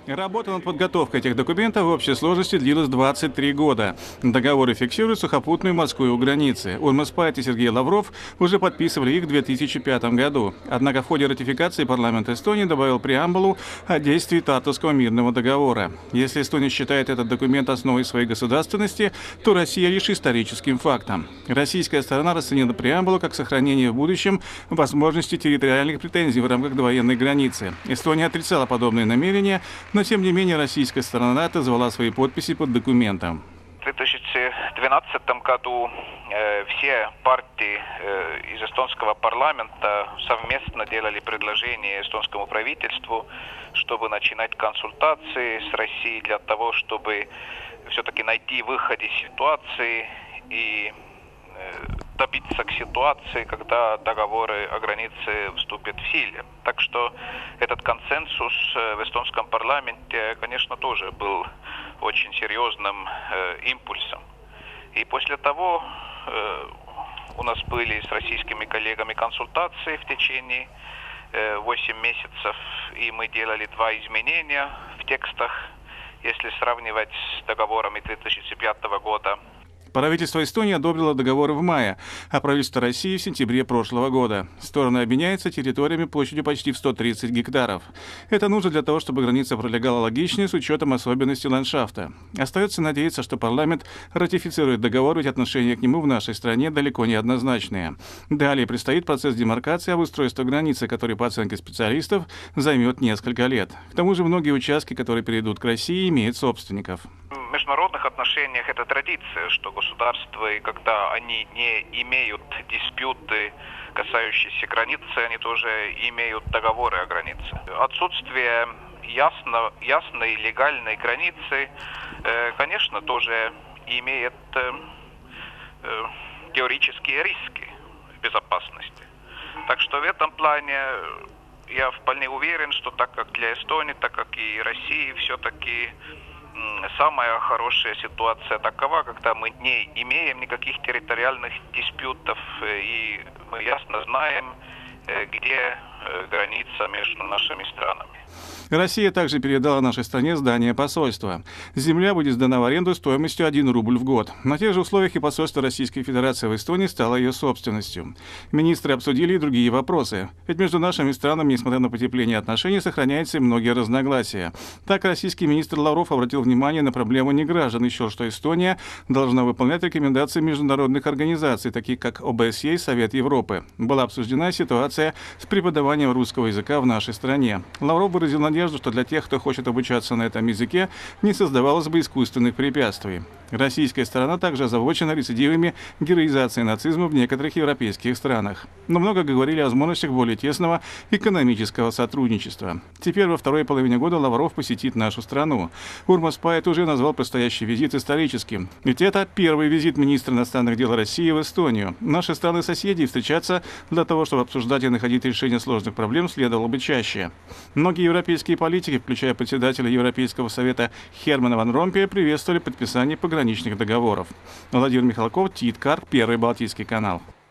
Работа над подготовкой этих документов в общей сложности длилась 23 года. Договоры фиксируют сухопутную морскую границы. Урмаспайт и Сергей Лавров уже подписывали их в 2005 году. Однако в ходе ратификации парламент Эстонии добавил преамбулу о действии Тартуского мирного договора. Если Эстония считает этот документ основой своей государственности, то Россия лишь историческим фактом. Российская сторона расценила преамбулу как сохранение в будущем возможности территориальных претензий в рамках довоенной границы. Эстония отрицала подобные намерения, но тем не менее российская сторона отозвала свои подписи под документом. В 2012 году все партии из эстонского парламента совместно делали предложение эстонскому правительству, чтобы начинать консультации с Россией для того, чтобы все-таки найти выход из ситуации и добиться к ситуации, когда договоры о границе вступят в силу. Так что этот консенсус в эстонском парламенте, конечно, тоже был очень серьезным импульсом. И после того у нас были с российскими коллегами консультации в течение 8 месяцев, и мы делали 2 изменения в текстах, если сравнивать с договорами 2005 года. Правительство Эстонии одобрило договоры в мае, а правительство России в сентябре прошлого года. Стороны обменяются территориями площадью почти в 130 гектаров. Это нужно для того, чтобы граница пролегала логичнее с учетом особенностей ландшафта. Остается надеяться, что парламент ратифицирует договор, ведь отношения к нему в нашей стране далеко не однозначные. Далее предстоит процесс демаркации обустройства границы, который, по оценке специалистов, займет несколько лет. К тому же многие участки, которые перейдут к России, имеют собственников. В международных отношениях это традиция, что государства, когда они не имеют диспюты, касающиеся границы, они тоже имеют договоры о границе. Отсутствие ясной легальной границы, конечно, тоже имеет теоретические риски безопасности. Так что в этом плане я вполне уверен, что так как для Эстонии, так как и России, все-таки самая хорошая ситуация такова, когда мы не имеем никаких территориальных диспутов, и мы ясно знаем, где граница между нашими странами. Россия также передала нашей стране здание посольства. Земля будет сдана в аренду стоимостью 1 рубль в год. На тех же условиях и посольство Российской Федерации в Эстонии стало ее собственностью. Министры обсудили и другие вопросы. Ведь между нашими странами, несмотря на потепление отношений, сохраняются и многие разногласия. Так, российский министр Лавров обратил внимание на проблему неграждан и счел, что Эстония должна выполнять рекомендации международных организаций, таких как ОБСЕ и Совет Европы. Была обсуждена ситуация с преподаванием русского языка в нашей стране. Лавров выразил надежду, что для тех, кто хочет обучаться на этом языке, не создавалось бы искусственных препятствий. Российская сторона также озабочена рецидивами героизации нацизма в некоторых европейских странах. Но много говорили о возможностях более тесного экономического сотрудничества. Теперь во второй половине года Лавров посетит нашу страну. Урмаспайт уже назвал предстоящий визит историческим. Ведь это первый визит министра иностранных дел России в Эстонию. Наши страны-соседи встречаться для того, чтобы обсуждать и находить решение сложных проблем, следовало бы чаще. Многие европейские политики, включая председателя Европейского совета Хермана ван Ромпея, приветствовали подписание пограничных договоров. Владимир Михалков, Тит Карп, Первый Балтийский канал.